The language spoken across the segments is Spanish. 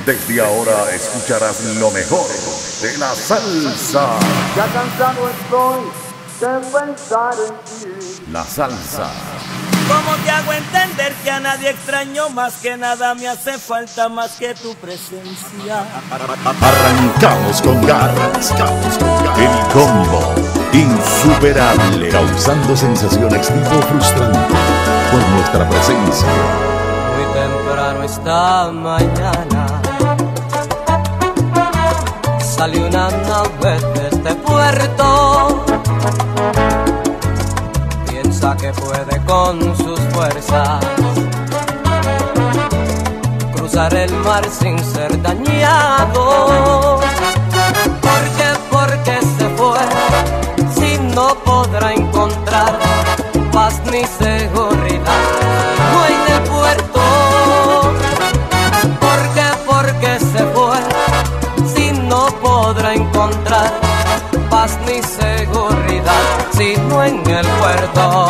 Desde ahora escucharás lo mejor de la salsa. Ya cansado estoy de pensar en ti. La salsa. ¿Cómo te hago entender que a nadie extraño más que nada me hace falta más que tu presencia? Arrancamos con garras. El combo insuperable, causando sensaciones tipo frustrante por nuestra presencia. Muy temprano esta mañana salió una nave de este puerto. Piensa que puede con sus fuerzas cruzar el mar sin ser dañado. Porque se fue si no podrá encontrar paz ni seguridad no en el puerto. Porque se fue si no podrá encontrar paz ni seguridad sino en el puerto.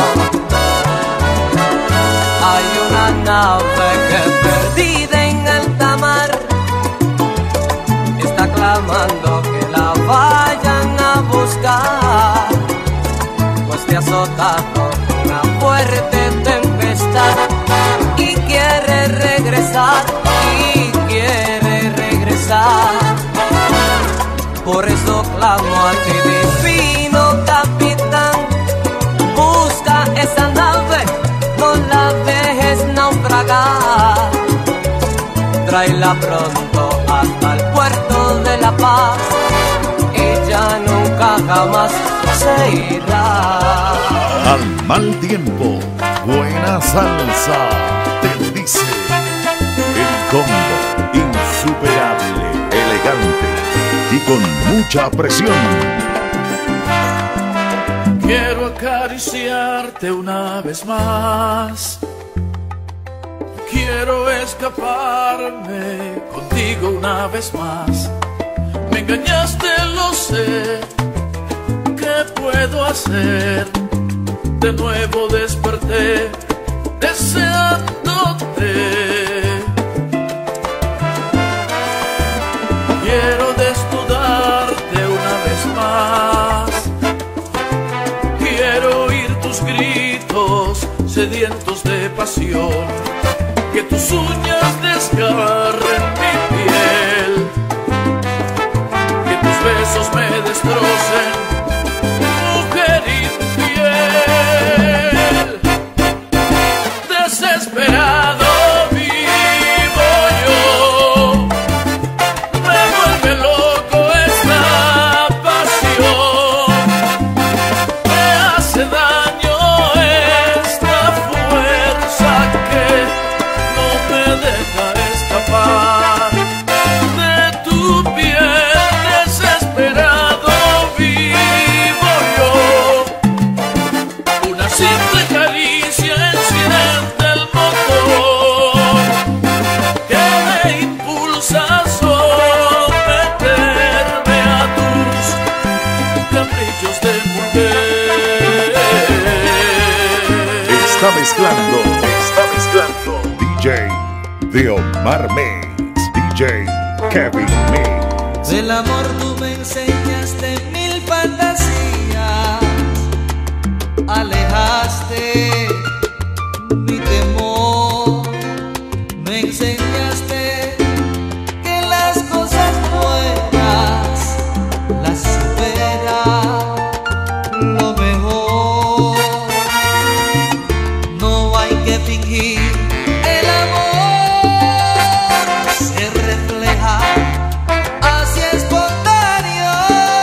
Hay una nave que perdida en alta mar está clamando que la vayan a buscar, pues te ha azotado una fuerte tempestad y quiere regresar, por eso clamo a ti, divino capitán, busca esa nave, no la dejes naufragar, tráela pronto hasta el puerto de La Paz y ya nunca jamás se irá. Al mal tiempo, buena salsa, te dice el combo insuperable, elegante y con mucha presión. Quiero acariciarte una vez más. Quiero escaparme contigo una vez más. Me engañaste, lo sé. ¿Qué puedo hacer? De nuevo desperté deseándote. Quiero desnudarte una vez más. Quiero oír tus gritos sedientos de pasión. Que tus uñas desgarren mi piel. Que tus besos me destrocen, mujer infiel. Desesperado vivo yo. Me vuelve loco esta pasión. Me hace daño esta fuerza que no me deja escapar de tu piel. Desesperado vivo yo. Una simple caricia enciende el motor que me impulsa a someterme a tus caprichos de mujer. Está mezclando DJ de Omar Mix, DJ Kevin Mix. Del amor tú me enseñaste mil fantasías, alejaste mi temor, me enseñaste que las cosas buenas las supera lo mejor. No hay que fingir, el amor se refleja así espontáneo,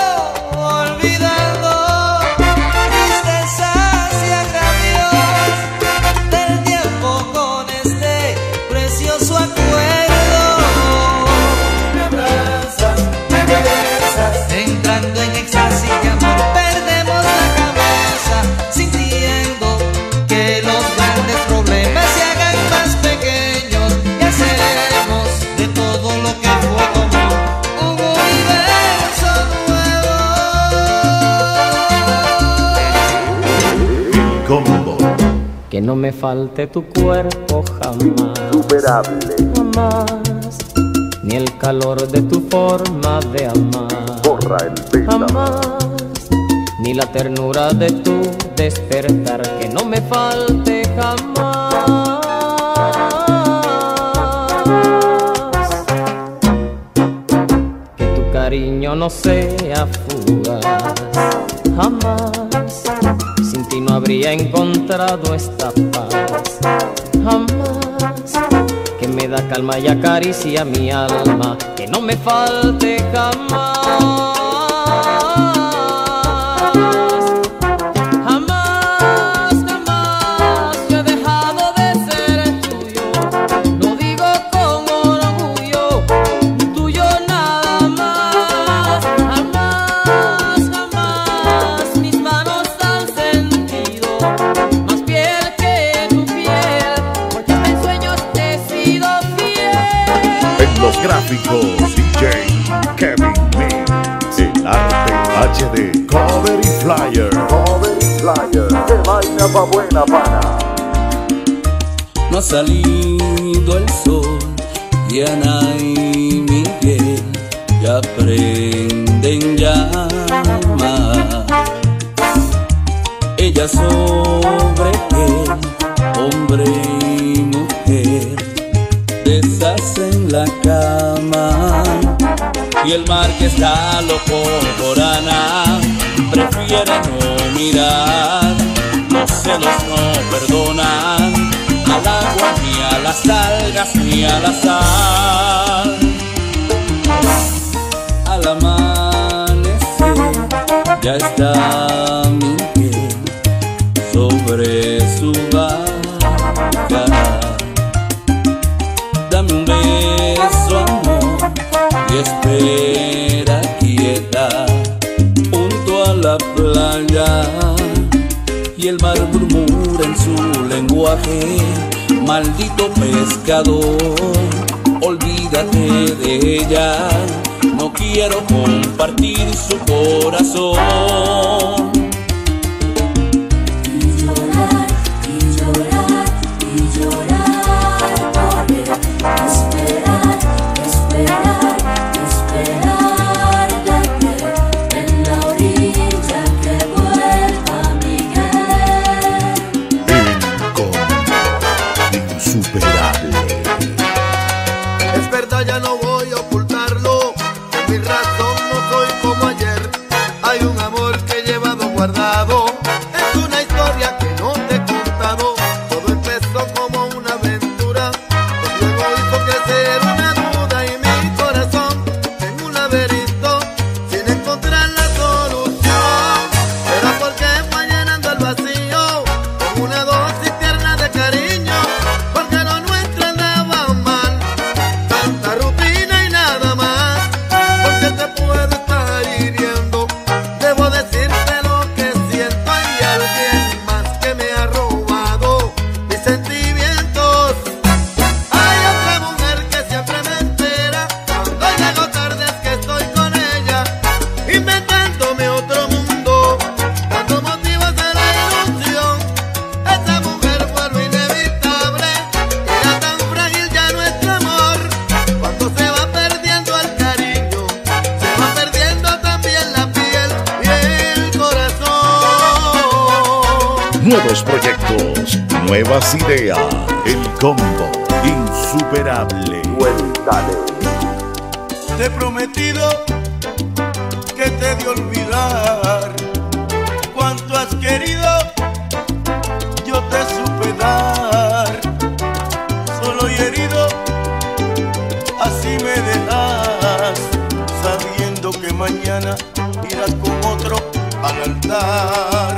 olvidando tristezas y agravios del tiempo con este precioso acuerdo. Me abrazas, me besas, entrando en éxtasis de amor perdemos la cabeza, sintiendo que los grandes problemas se hagan más pequeños y haceremos de todo lo que fue común un universo nuevo. El combo Que no me falte tu cuerpo jamás, Insuperable. jamás, ni el calor de tu forma de amar. Borra el beta. Jamás, ni la ternura de tu despertar, que no me falte jamás. Que tu cariño no sea fugaz, jamás. Sin ti no habría encontrado esta paz, jamás. Que me da calma y acaricia mi alma, que no me falte jamás. Jamás, jamás yo he dejado de ser tuyo. Lo digo con orgullo, tuyo nada más. Jamás, jamás mis manos han sentido más piel que tu piel, porque hasta en sueños te he sido fiel. En los gráficos, DJ Kevin Mix. El arte HD, cover y flyer. Cover y flyer. Que vaina pa' buena pana. No ha salido el sol y Ana y Miguel ya prenden llamas. Ella sobre él, hombre y mujer, deshacen la cama. Y el mar que está loco por Ana prefiere no mirar. Los celos no perdonan al agua, ni a las algas, ni a la sal. Al amanecer ya está Miguel sobre su barca. Dame un beso, amor, y espera quieta junto a la playa. Y el mar murmura en su lenguaje: maldito pescador, olvídate de ella. No quiero compartir su corazón. Y llorar, y llorar, y llorar por él. Esperar, esperar, esperar de que en la orilla que vuelva Miguel. El combo insuperable. Es verdad, ya no voy a ocultarlo. Con mi razón no soy como ayer. Hay un amor que he llevado guardado. Es una historia que no te he contado. Todo empezó como una aventura, pues luego hizo crecer una duda y mi corazón en un laberinto sin encontrar la solución. Era porque fue llenando el vacío con una dosis tierna de cariño, porque lo nuestro andaba mal. Tanta rutina y nada más, porque te puedo estar hiriendo. Debo decirte lo que siento. Hay alguien más que me ha robado mis sentimientos. Hay otra mujer que siempre me espera. Cuando llego tarde es que estoy con ella, inventándome otro mundo, dando motivos de la ilusión. Esa mujer fue lo inevitable. Era tan frágil ya nuestro amor. Cuando se va perdiendo el cariño, se va perdiendo también la piel y el corazón. Nuevos proyectos, nuevas ideas. El combo insuperable. Cuéntale. Te he prometido que te he de olvidar. Cuanto has querido, yo te supe dar. Solo y herido, así me dejas, sabiendo que mañana irás con otro al altar.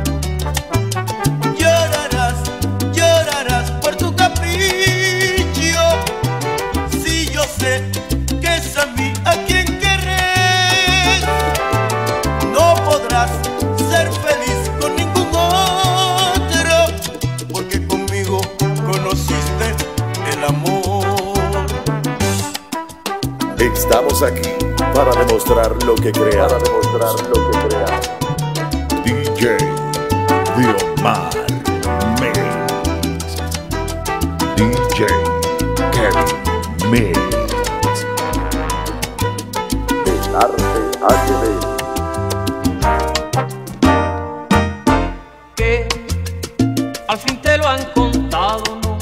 Llorarás, llorarás por tu capricho. Si yo sé que es a mí a quien querés, no podrás ser feliz con ningún otro, porque conmigo conociste el amor. Estamos aquí para demostrar lo que crea. DJ Diomar Mix. DJ Kevin Mix. El Arte HD. Que al fin te lo han contado, ¿no?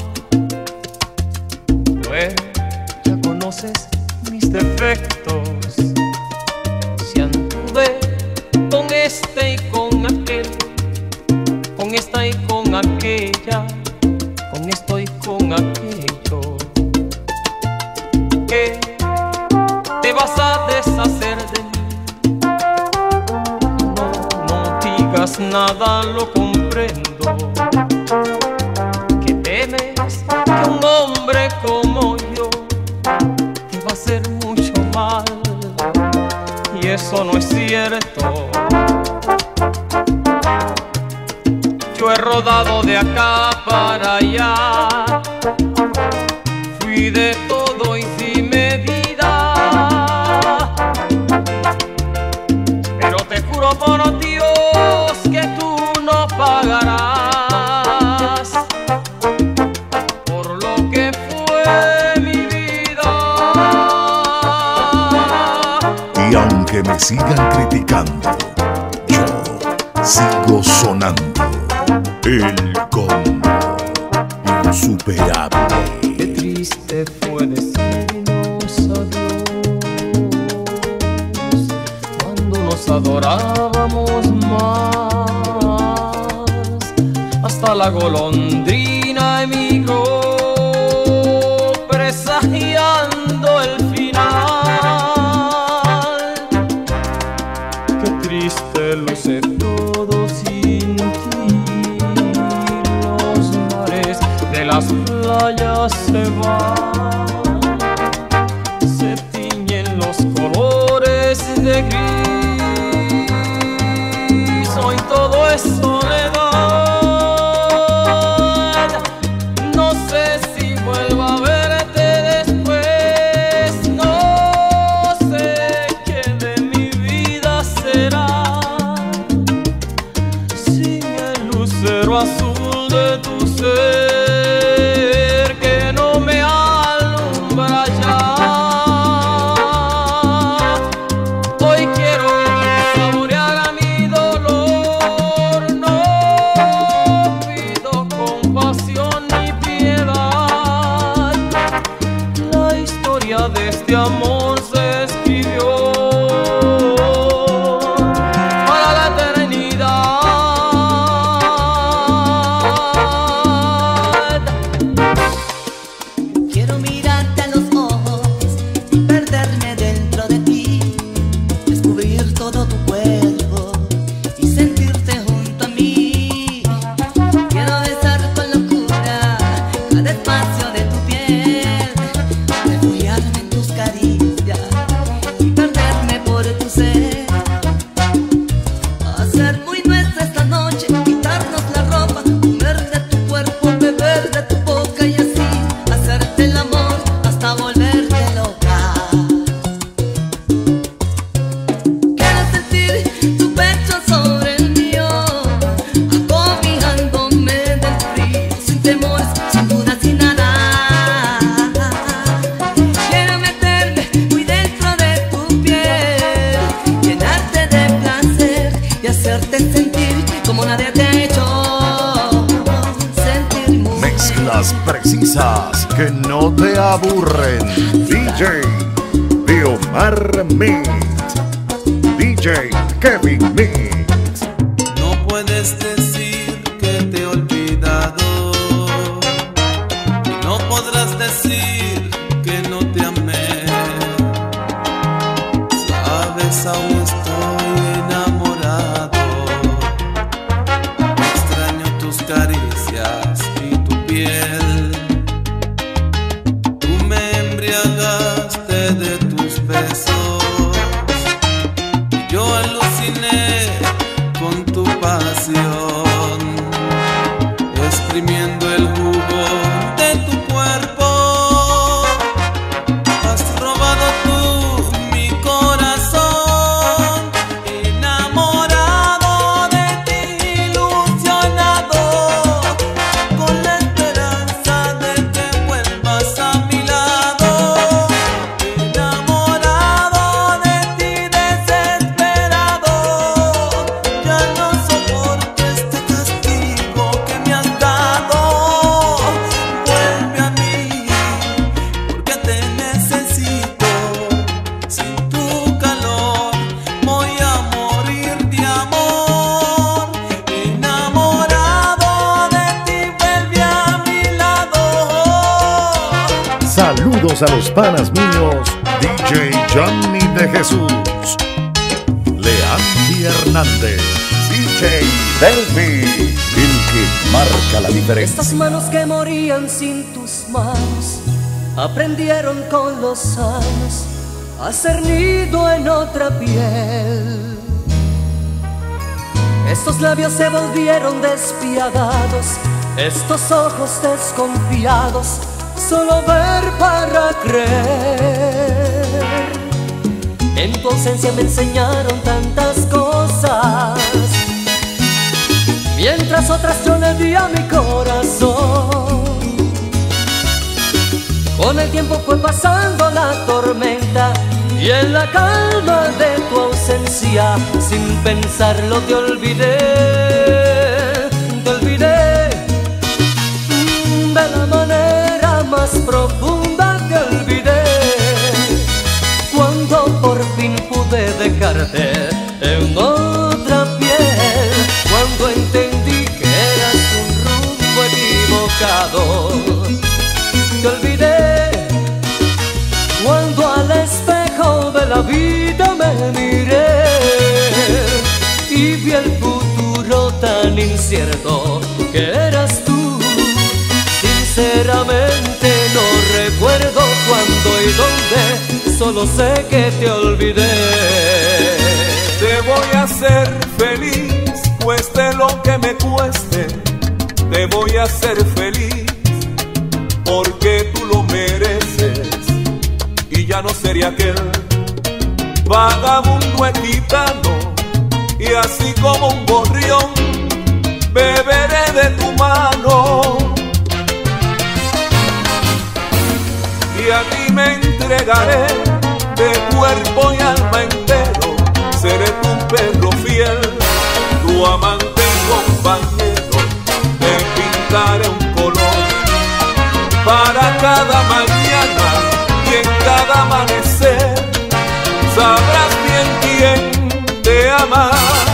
Pues ya conoces mis defectos. Si anduve con este y con aquel, con esta y con aquella, con esto y con aquello, que te vas a deshacer de mí. No digas nada, lo comprendo, que temes que un hombre como yo te va a hacer mucho mal, y eso no es cierto. Yo he rodado de acá para allá, fui de todo y sin medida, pero te juro por Dios que tú no pagarás por lo que fue mi vida. Y aunque me sigan criticando, yo sigo sonando. El combo insuperable. Qué triste fue decirnos adiós cuando nos adorábamos más. Hasta la golondrina emigró presagiando el final. Qué triste luce todo sin ti. De las playas se van, se tiñen los colores de gris. Hoy todo es soledad. No sé si vuelvo a verte después. No sé qué de mi vida será sin el lucero azul de tu ser. De este amor se escribió para la eternidad. Quiero mirarte a los ojos y perderme dentro de ti, descubrir todo tu cuerpo y sentirte junto a mí. Quiero besar con locura cada espacio de tu piel, refugiarme en tus caricias y perderme por tu ser. Hacer muy nuestra esta noche, quitarnos la ropa, comer de tu cuerpo, beber de tu boca y así hacerte el amor hasta volverte loca. Quiero sentir tu pecho sobre el mío, acobijándome del frío, sin temores, sin dudas, sin nada. Quiero meterme muy dentro de tu piel, llenarte de placer y hacerte sentir como nadie te ha hecho sentir mujer. Mezclas precisas que no te aburren. DJ Leomar Mix. DJ Kevin Mix. No puedes decir que te he olvidado y no podrás decir que no te amé. Sabes, aún estoy enamorado. Extraño tus caricias y tu piel. Tú me embriagaste de tus besos y yo aluciné con tu pasión, exprimiendo el jugo de tu cuerpo. Has robado tú mi corazón, enamorado de ti, ilusionado, con la esperanza de que vuelvas a mi lado. Saludos a los panas míos, DJ Johnny de Jesús, Leandri Hernández, DJ Delphi, el que marca la diferencia. Estas manos que morían sin tus manos aprendieron con los años a hacer nido en otra piel. Estos labios se volvieron despiadados, estos ojos desconfiados, solo ver para creer. En tu ausencia me enseñaron tantas cosas, mientras otras yo le di a mi corazón. Con el tiempo fue pasando la tormenta y en la calma de tu ausencia, sin pensarlo te olvidé. Te olvidé de la manera más profunda, te olvidé. Cuando por fin pude dejarte en otra piel, cuando entendí que eras un rumbo equivocado, te olvidé. Cuando al espejo de la vida me miré y vi el futuro tan incierto que eras tú. Sinceramente no recuerdo cuándo y dónde, solo sé que te olvidé. Te voy a hacer feliz, cueste lo que me cueste. Te voy a hacer feliz porque tú lo mereces. Y ya no sería aquel vagabundo gitano, y así como un gorrión beberé de tu mano. Y a ti me entregaré de cuerpo y alma entero. Seré tu perro fiel, tu amante y compañero. Te pintaré un color para cada mañana y en cada amanecer sabrás bien quién te ama.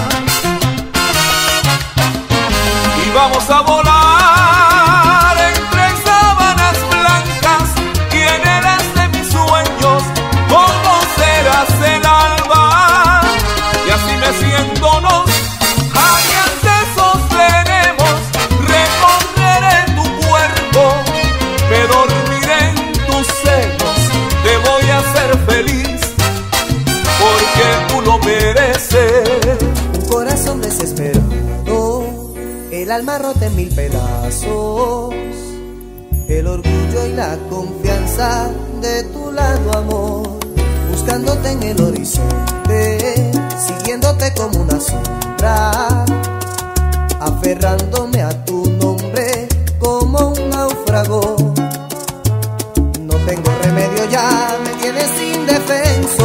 Y vamos a volar entre sábanas blancas, y en eras de mis sueños conocerás el alba. Y así meciéndonos aliantes sostenemos, recorreré tu cuerpo, me dormiré en tus senos. Te voy a hacer feliz porque tú lo mereces. Un corazón desesperado, el alma rota en mil pedazos, el orgullo y la confianza de tu lado, amor. Buscándote en el horizonte, siguiéndote como una sombra, aferrándome a tu nombre como un náufrago. No tengo remedio ya, me tienes indefenso.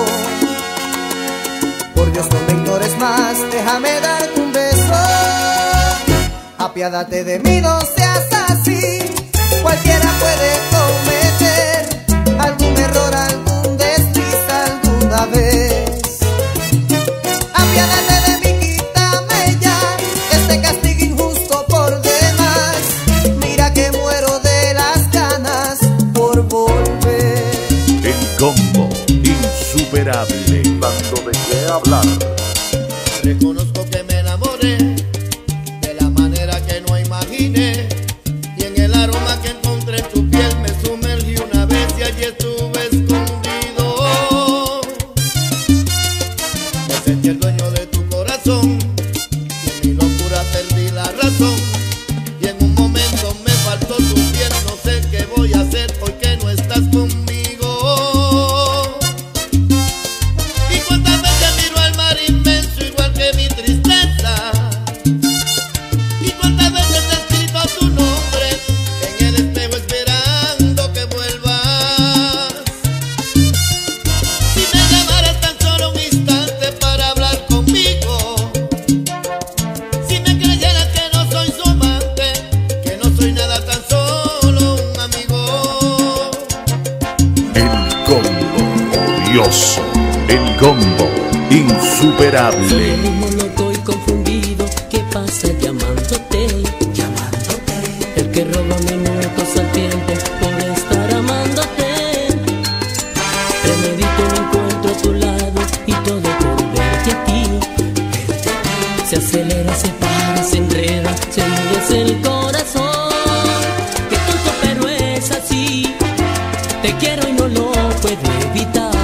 Por Dios no me ignores más, déjame darte un beso. Apiádate de mí, no seas así. Cualquiera puede cometer algún error, algún desliz alguna vez. Apiádate de mí, quítame ya este castigo injusto por demás. Mira que muero de las ganas por volver. El combo insuperable, Dando de qué hablar. Reconozco que me enamoré de la manera que no imaginé, y en el aroma que encontré en tu piel me sumergí una vez y allí estuve escondido. Me sentí el dueño de tu corazón y en mi locura perdí la razón, y en un momento me faltó tu piel. No sé qué voy a hacer hoy que no estás conmigo. Y cuántas veces miro al mar inmenso igual que mi tristeza, y cuántas veces he escrito tu nombre en el espejo esperando que vuelvas. Si me llamaras tan solo un instante para hablar conmigo, si me creyeras que no soy su amante, que no soy nada, tan solo un amigo. el combo odioso, el combo insuperable. Yo mismo loco y confundido, ¿qué pasa llamándote? El que roba minutos al tiempo por estar amándote. puedo evitar